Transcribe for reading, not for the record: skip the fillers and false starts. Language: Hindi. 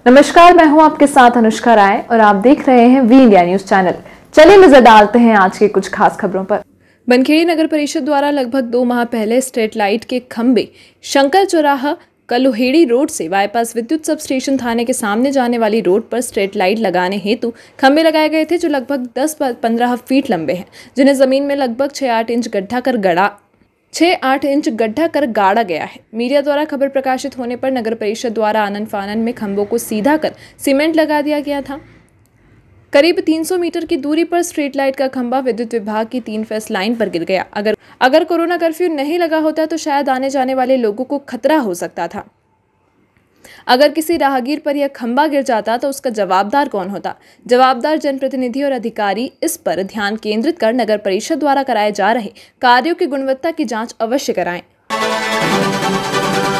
नमस्कार, मैं हूं आपके साथ अनुष्का राय और आप देख रहे हैं वी इंडिया न्यूज चैनल। चलिए नजर डालते हैं आज के कुछ खास खबरों पर। बनखेड़ी नगर परिषद द्वारा लगभग 2 माह पहले स्ट्रीट लाइट के खंभे शंकर चौराहा कलोहेड़ी रोड से बाईपास विद्युत सब स्टेशन थाने के सामने जाने वाली रोड पर स्ट्रीट लाइट लगाने हेतु खंभे लगाए गए थे, जो लगभग 10-15 फीट लंबे हैं, जिन्हें जमीन में लगभग 6-8 इंच गड्ढा कर गाड़ा गया है। मीडिया द्वारा खबर प्रकाशित होने पर नगर परिषद द्वारा आनन फानन में खंभों को सीधा कर सीमेंट लगा दिया गया था। करीब 300 मीटर की दूरी पर स्ट्रीट लाइट का खंभा विद्युत विभाग की 3 फेस लाइन पर गिर गया। अगर कोरोना कर्फ्यू नहीं लगा होता तो शायद आने जाने वाले लोगों को खतरा हो सकता था। अगर किसी राहगीर पर यह खंभा गिर जाता तो उसका जवाबदार कौन होता? जवाबदार जनप्रतिनिधि और अधिकारी इस पर ध्यान केंद्रित कर नगर परिषद द्वारा कराए जा रहे कार्यों की गुणवत्ता की जांच अवश्य कराएं।